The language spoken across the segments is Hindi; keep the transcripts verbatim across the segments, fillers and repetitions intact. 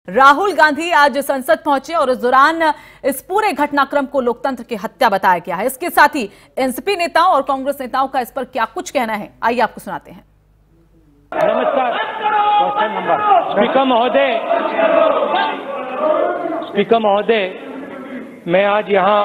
राहुल गांधी आज संसद पहुंचे और इस दौरान इस पूरे घटनाक्रम को लोकतंत्र की हत्या बताया गया है। इसके साथ ही एनसीपी नेताओं और कांग्रेस नेताओं का इस पर क्या कुछ कहना है, आइए आपको सुनाते हैं। नमस्कार। स्पीकर महोदय, स्पीकर महोदय, मैं आज यहाँ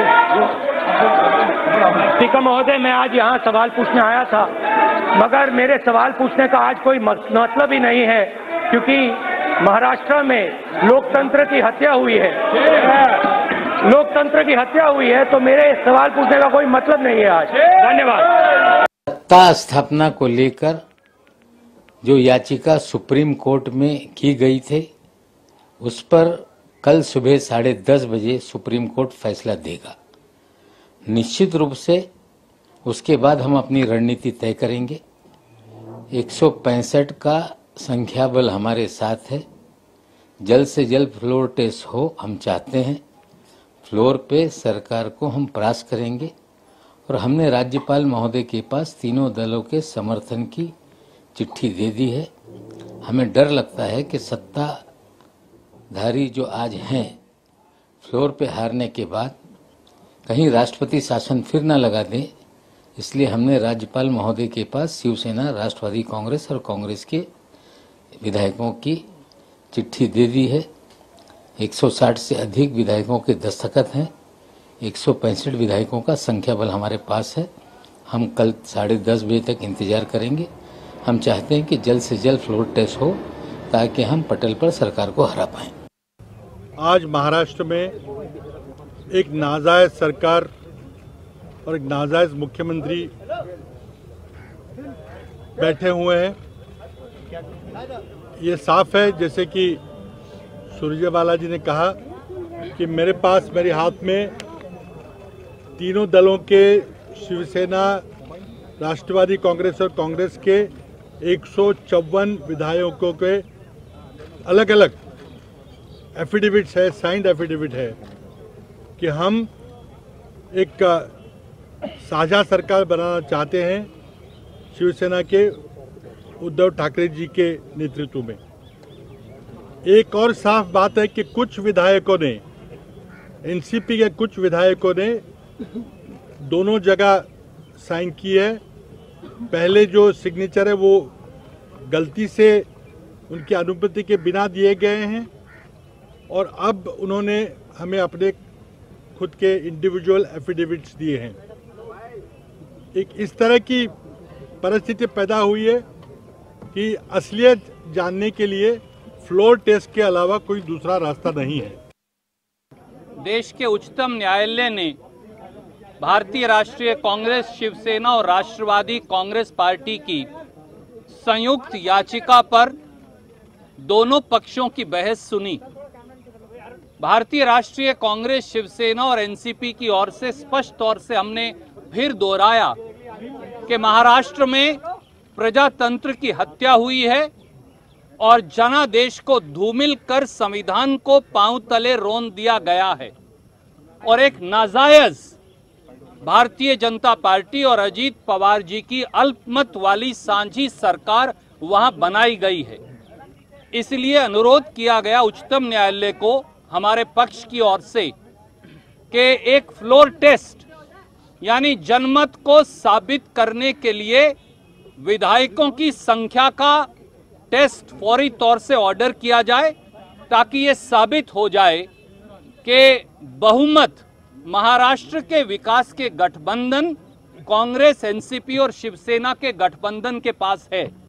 स्पीकर महोदय मैं आज यहाँ सवाल पूछने आया था, मगर मेरे सवाल पूछने का आज कोई मतलब ही नहीं है, क्योंकि महाराष्ट्र में लोकतंत्र की हत्या हुई है। लोकतंत्र की हत्या हुई है, तो मेरे सवाल पूछने का कोई मतलब नहीं है आज। धन्यवाद। सत्ता स्थापना को लेकर जो याचिका सुप्रीम कोर्ट में की गई थी, उस पर कल सुबह साढ़े दस बजे सुप्रीम कोर्ट फैसला देगा। निश्चित रूप से उसके बाद हम अपनी रणनीति तय करेंगे। एक सौ पैंसठ का संख्या बल हमारे साथ है। जल्द से जल्द फ्लोर टेस्ट हो, हम चाहते हैं। फ्लोर पे सरकार को हम प्रयास करेंगे और हमने राज्यपाल महोदय के पास तीनों दलों के समर्थन की चिट्ठी दे दी है। हमें डर लगता है कि सत्ताधारी जो आज हैं, फ्लोर पे हारने के बाद कहीं राष्ट्रपति शासन फिर न लगा दें, इसलिए हमने राज्यपाल महोदय के पास शिवसेना, राष्ट्रवादी कांग्रेस और कांग्रेस के विधायकों की चिट्ठी दे दी है। एक सौ साठ से अधिक विधायकों के दस्तखत हैं। एक सौ पैंसठ विधायकों का संख्या बल हमारे पास है। हम कल साढ़े दस बजे तक इंतजार करेंगे। हम चाहते हैं कि जल्द से जल्द फ्लोर टेस्ट हो, ताकि हम पटल पर सरकार को हरा पाएं। आज महाराष्ट्र में एक नाजायज सरकार और एक नाजायज मुख्यमंत्री बैठे हुए हैं। ये साफ है, जैसे कि सुरजेवाला जी ने कहा कि मेरे पास मेरे हाथ में तीनों दलों के, शिवसेना, राष्ट्रवादी कांग्रेस और कांग्रेस के एक सौ चौवन विधायकों के अलग अलग एफिडेविट्स है, साइंड एफिडेविट है कि हम एक साझा सरकार बनाना चाहते हैं शिवसेना के उद्धव ठाकरे जी के नेतृत्व में। एक और साफ बात है कि कुछ विधायकों ने, एनसीपी के कुछ विधायकों ने दोनों जगह साइन की है। पहले जो सिग्नेचर है वो गलती से उनकी अनुमति के बिना दिए गए हैं, और अब उन्होंने हमें अपने खुद के इंडिविजुअल एफिडेविट्स दिए हैं। एक इस तरह की परिस्थिति पैदा हुई है कि असलियत जानने के लिए फ्लोर टेस्ट के अलावा कोई दूसरा रास्ता नहीं है। देश के उच्चतम न्यायालय ने भारतीय राष्ट्रीय कांग्रेस, शिवसेना और राष्ट्रवादी कांग्रेस पार्टी की संयुक्त याचिका पर दोनों पक्षों की बहस सुनी। भारतीय राष्ट्रीय कांग्रेस, शिवसेना और एनसीपी की ओर से स्पष्ट तौर से हमने फिर दोहराया कि महाराष्ट्र में प्रजातंत्र की हत्या हुई है और जनादेश को धूमिल कर संविधान को पांव तले रोन दिया गया है, और एक नाजायज भारतीय जनता पार्टी और अजीत पवार जी की अल्पमत वाली सांझी सरकार वहां बनाई गई है। इसलिए अनुरोध किया गया उच्चतम न्यायालय को हमारे पक्ष की ओर से कि एक फ्लोर टेस्ट यानी जनमत को साबित करने के लिए विधायकों की संख्या का टेस्ट फौरी तौर से ऑर्डर किया जाए, ताकि ये साबित हो जाए कि बहुमत महाराष्ट्र के विकास के गठबंधन कांग्रेस, एनसीपी और शिवसेना के गठबंधन के पास है।